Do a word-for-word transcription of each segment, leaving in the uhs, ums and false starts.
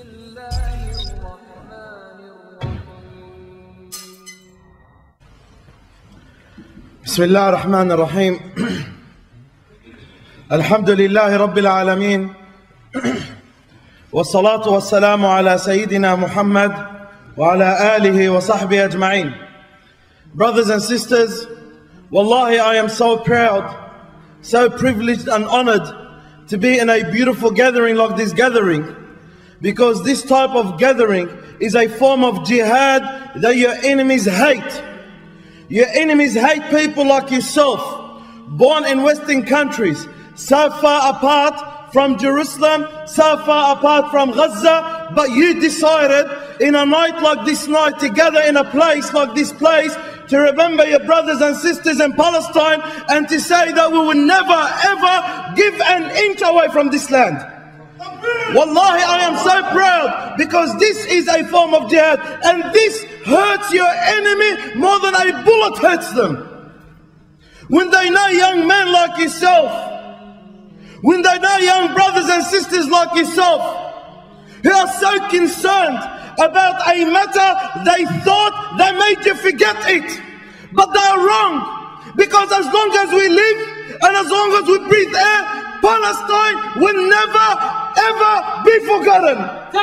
الله الرحمن الرحيم. بسم الله الرحمن الرحيم. الحمد لله رب العالمين، والصلاة والسلام على سيدنا Muhammad وعلى آله وصحبه أجمعين. Brothers and sisters, wallahi, I am so proud, so privileged and honored to be in a beautiful gathering like this gathering, because this type of gathering is a form of jihad that your enemies hate. Your enemies hate people like yourself, born in Western countries, so far apart from Jerusalem, so far apart from Gaza, but you decided in a night like this night to gather in a place like this place to remember your brothers and sisters in Palestine and to say that we will never ever give an inch away from this land. Wallahi, I am so proud, because this is a form of jihad, and this hurts your enemy more than a bullet hurts them. When they know young men like yourself, when they know young brothers and sisters like yourself, who are so concerned about a matter they thought they made you forget it, but they are wrong, because as long as we live and as long as we breathe air, Palestine will never ever be forgotten.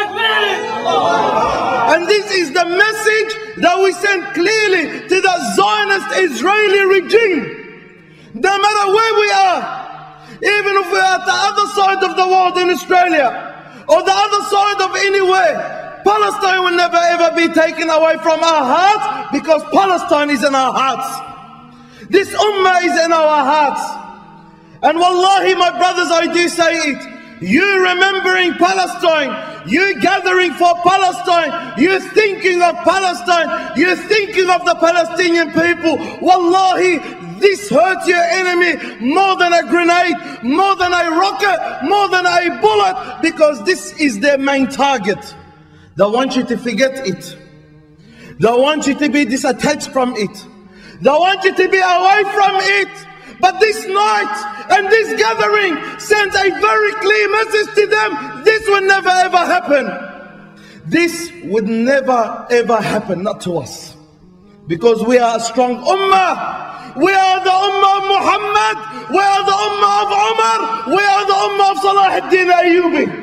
And this is the message that we send clearly to the Zionist Israeli regime. No matter where we are, even if we're at the other side of the world in Australia or the other side of anywhere, Palestine will never ever be taken away from our hearts, because Palestine is in our hearts. This ummah is in our hearts. And wallahi, my brothers, I do say it. You remembering Palestine, you gathering for Palestine, you thinking of Palestine, you thinking of the Palestinian people. Wallahi, this hurts your enemy more than a grenade, more than a rocket, more than a bullet, because this is their main target. They want you to forget it. They want you to be disattached from it. They want you to be away from it. But this night and this gathering sends a very clear message to them. This will never ever happen. This would never ever happen, not to us. Because we are a strong ummah. We are the ummah of Muhammad. We are the ummah of Umar. We are the ummah of Salah ad-Din Ayyubi.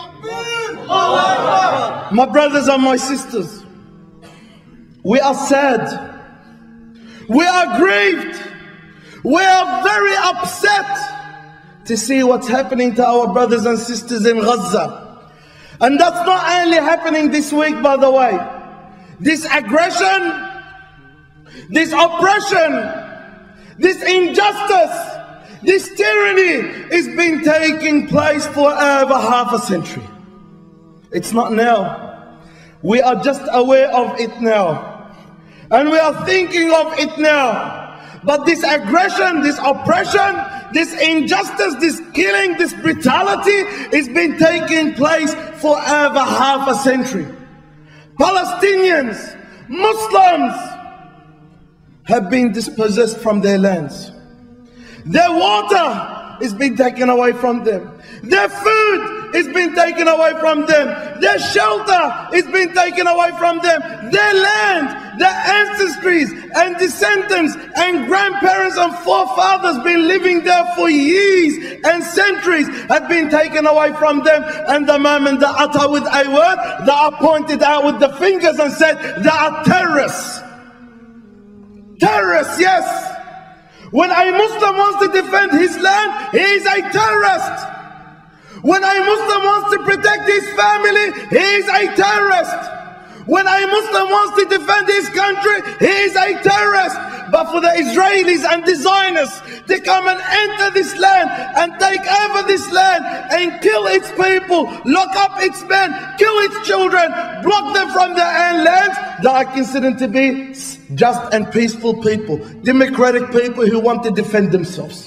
My brothers and my sisters, we are sad. We are grieved. We are very upset to see what's happening to our brothers and sisters in Gaza. And that's not only happening this week, by the way. This aggression, this oppression, this injustice, this tyranny is been taking place for over half a century. It's not now. We are just aware of it now. And we are thinking of it now. But this aggression, this oppression, this injustice, this killing, this brutality is been taking place for over half a century. Palestinians, Muslims have been dispossessed from their lands. Their water is being taken away from them. Their food is being taken away from them. Their shelter is being taken away from them. Their land, their ancestries and descendants and grandparents and forefathers been living there for years and centuries have been taken away from them. And the moment they utter with a word, they are pointed out with the fingers and said they are terrorists. Terrorists, yes. When a Muslim wants to defend his land, he is a terrorist. When a Muslim wants to protect his family, he is a terrorist. When a Muslim wants to defend his country, he is a terrorist. But for the Israelis and the Zionists to come and enter this land and take over this land and kill its people, lock up its men, kill its children, block them from their own lands, they are considered to be just and peaceful people, democratic people who want to defend themselves.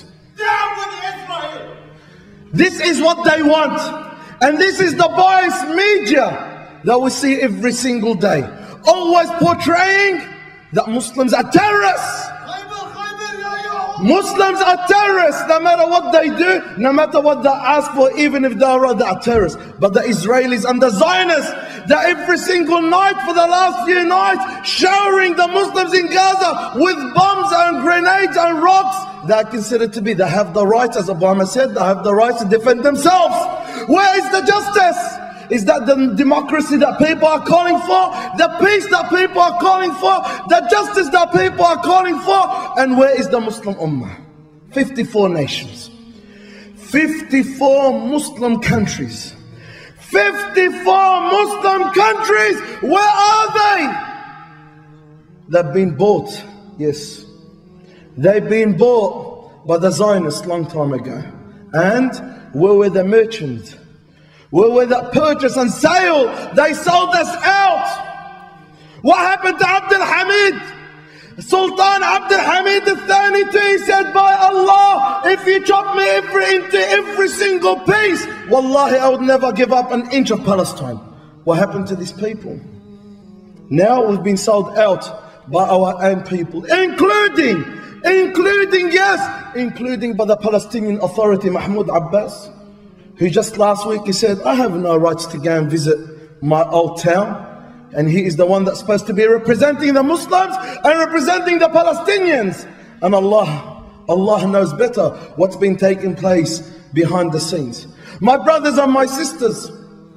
This is what they want. And this is the biased media that we see every single day. Always portraying that Muslims are terrorists. Muslims are terrorists no matter what they do, no matter what they ask for, even if they are, they are terrorists. But the Israelis and the Zionists, that every single night for the last few nights, showering the Muslims in Gaza with bombs and grenades and rocks, they are considered to be, they have the right, as Obama said, they have the right to defend themselves. Where is the justice? Is that the democracy that people are calling for? The peace that people are calling for? The justice that people are calling for? And where is the Muslim Ummah? fifty-four nations. fifty-four Muslim countries. fifty-four Muslim countries. Where are they? They've been bought. Yes. They've been bought by the Zionists long time ago. And where were the merchants? Where were the purchase and sale? They sold us out. What happened to Abdul Hamid? Sultan Abdul Hamid the Thani too, he said, by Allah, if you chop me every, into every single piece, wallahi, I would never give up an inch of Palestine. What happened to these people? Now we've been sold out by our own people, including, including, yes, including by the Palestinian Authority, Mahmoud Abbas, who just last week he said, I have no rights to go and visit my old town. And he is the one that's supposed to be representing the Muslims and representing the Palestinians. And Allah, Allah knows better what's been taking place behind the scenes. My brothers and my sisters,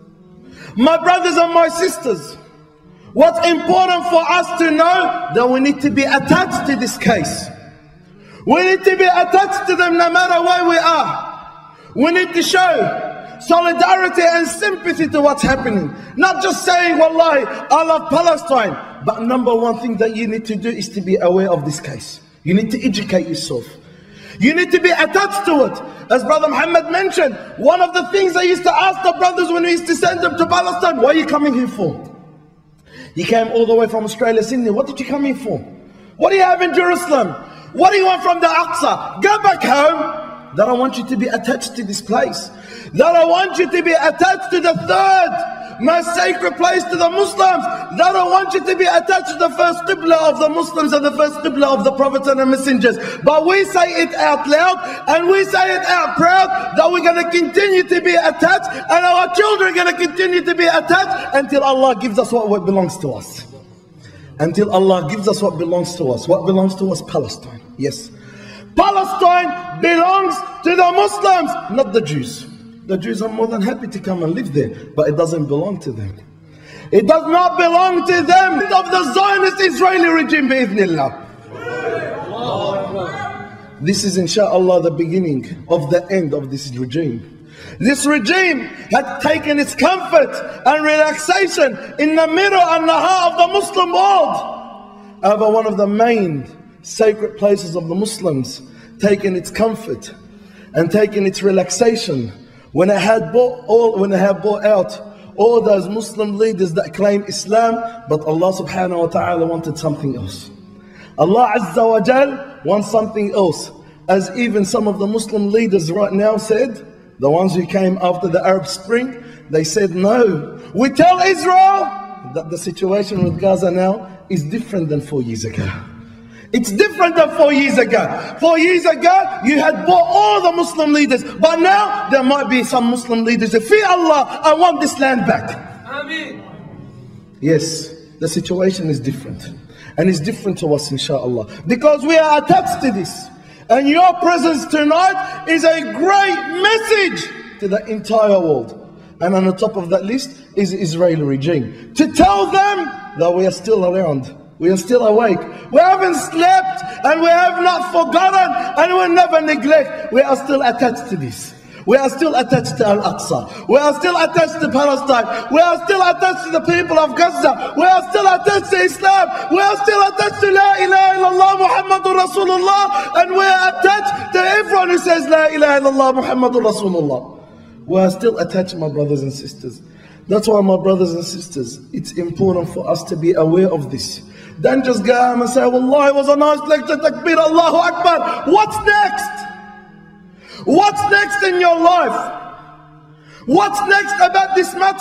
my brothers and my sisters, what's important for us to know, that we need to be attached to this case. We need to be attached to them no matter where we are. We need to show solidarity and sympathy to what's happening. Not just saying, wallahi, I love Palestine. But number one thing that you need to do is to be aware of this case. You need to educate yourself. You need to be attached to it. As Brother Muhammad mentioned, one of the things I used to ask the brothers when we used to send them to Palestine, what are you coming here for? You came all the way from Australia, Sydney. What did you come here for? What do you have in Jerusalem? What do you want from the Aqsa? Go back home. That I want you to be attached to this place. That I want you to be attached to the third most sacred place to the Muslims. That I want you to be attached to the first qibla of the Muslims and the first qibla of the prophets and the messengers. But we say it out loud and we say it out proud that we're going to continue to be attached and our children are going to continue to be attached until Allah gives us what belongs to us. Until Allah gives us what belongs to us. What belongs to us? Palestine. Yes. Palestine belongs to the Muslims, not the Jews. The Jews are more than happy to come and live there, but it doesn't belong to them. It does not belong to them of the Zionist Israeli regime, bi'idhnillah. This is inshallah the beginning of the end of this regime. This regime had taken its comfort and relaxation in the middle and the heart of the Muslim world over one of the main sacred places of the Muslims, taking its comfort and taking its relaxation when it had bought all when it had bought out all those Muslim leaders that claim Islam, but Allah subhanahu wa ta'ala wanted something else. Allah Azza wa Jal wants something else. As even some of the Muslim leaders right now said, the ones who came after the Arab Spring, they said, no, we tell Israel that the situation with Gaza now is different than four years ago. It's different than four years ago. Four years ago, you had bought all the Muslim leaders. But now, there might be some Muslim leaders that fear Allah, I want this land back. Ameen. Yes, the situation is different. And it's different to us, inshallah. Because we are attached to this. And your presence tonight is a great message to the entire world. And on the top of that list is the Israeli regime. To tell them that we are still around. We are still awake. We haven't slept and we have not forgotten and we will never neglect. We are still attached to this. We are still attached to Al-Aqsa. We are still attached to Palestine. We are still attached to the people of Gaza. We are still attached to Islam. We are still attached to La ilaha illallah Muhammadur Rasulullah. And we are attached to everyone who says La ilaha illallah Muhammadur Rasulullah. We are still attached, my brothers and sisters. That's why, my brothers and sisters, it's important for us to be aware of this. Don't just go home and say, Wallah, it was a nice lecture, takbir, Allahu Akbar. What's next? What's next in your life? What's next about this matter?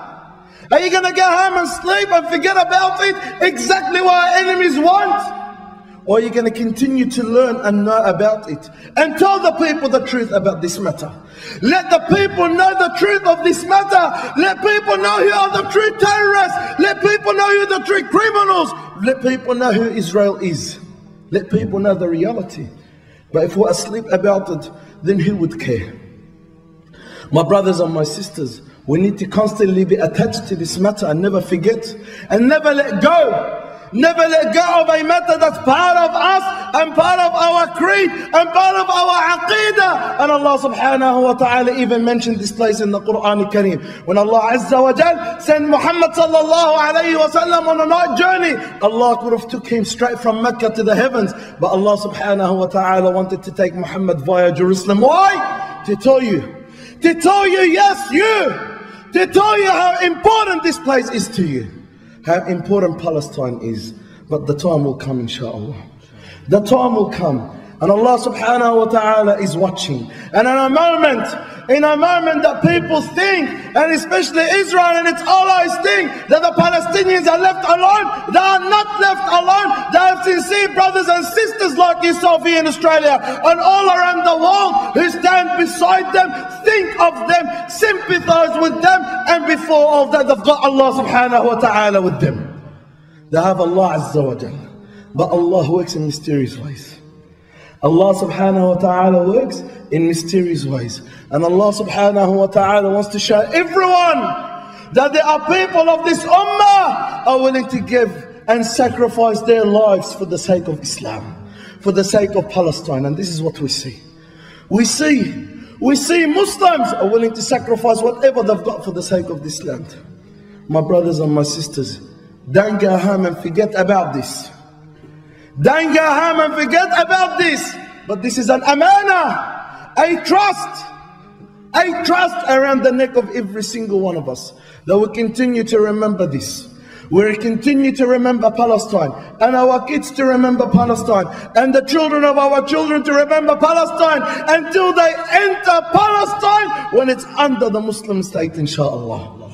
Are you going to go home and sleep and forget about it? Exactly what our enemies want? or you're going to continue to learn and know about it. And tell the people the truth about this matter. Let the people know the truth of this matter. Let people know who are the true terrorists. Let people know who are the true criminals. Let people know who Israel is. Let people know the reality. But if we're asleep about it, then who would care? My brothers and my sisters, we need to constantly be attached to this matter and never forget and never let go. Never let go of a matter that's part of us and part of our creed and part of our aqidah. And Allah subhanahu wa ta'ala even mentioned this place in the Quran al-Kareem. When Allah Azza wa Jal sent Muhammad sallallahu alayhi wa sallam on a night journey, Allah could have took him straight from Mecca to the heavens. But Allah subhanahu wa ta'ala wanted to take Muhammad via Jerusalem. Why? To tell you. To tell you, yes, you. To tell you how important this place is to you. How important Palestine is. But the time will come, inshallah. The time will come. And Allah subhanahu wa ta'ala is watching. And in a moment, in a moment that people think, and especially Israel and its allies think, that the Palestinians are left alone, they are not left alone. They have sincere brothers and sisters like yourself here in Australia and all around the world who stand beside them, think of them, sympathize with them, and before all that they've got Allah subhanahu wa ta'ala with them. They have Allah Azza wa Jal. But Allah works in mysterious ways. Allah subhanahu wa ta'ala works in mysterious ways. And Allah subhanahu wa ta'ala wants to show everyone that there are people of this ummah are willing to give and sacrifice their lives for the sake of Islam, for the sake of Palestine. And this is what we see. We see, we see Muslims are willing to sacrifice whatever they've got for the sake of this land. My brothers and my sisters, don't go home and forget about this. Don't go home and forget about this. But this is an amana, a trust, a trust around the neck of every single one of us. That we continue to remember this. We continue to remember Palestine. And our kids to remember Palestine. And the children of our children to remember Palestine. Until they enter Palestine when it's under the Muslim state, inshallah.